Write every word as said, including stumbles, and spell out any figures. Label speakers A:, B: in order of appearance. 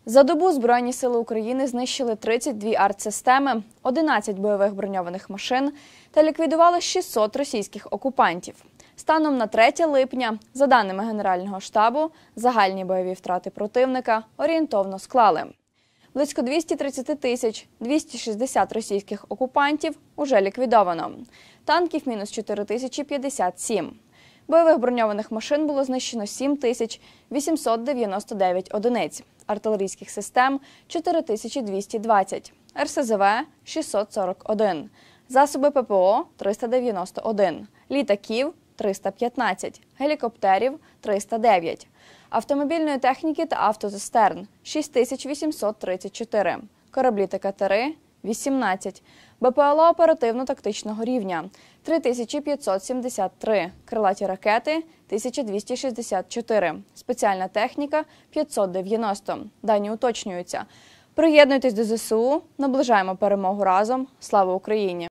A: За добу Збройні сили України знищили тридцять дві артсистеми, одинадцять бойових броньованих машин та ліквідували шістсот російських окупантів. Станом на третє липня, за даними Генерального штабу, загальні бойові втрати противника орієнтовно склали: близько двісті тридцять тисяч двісті шістдесят російських окупантів уже ліквідовано, танків – мінус чотири тисячі п'ятдесят сім. Бойових броньованих машин було знищено сім тисяч вісімсот дев'яносто дев'ять одиниць, артилерійських систем – чотири тисячі двісті двадцять, ер ес зе ве – шістсот сорок один, засоби пе пе о – триста дев'яносто один, літаків – триста п'ятнадцять, гелікоптерів – триста дев'ять, автомобільної техніки та автоцистерн – шість тисяч вісімсот тридцять чотири, кораблі та катери – вісімнадцять, бе пе еле оперативно-тактичного рівня – три тисячі п'ятсот сімдесят три, крилаті ракети – тисяча двісті шістдесят чотири, спеціальна техніка – п'ятсот дев'яносто. Дані уточнюються. Приєднуйтесь до зе се у, наближаємо перемогу разом. Слава Україні!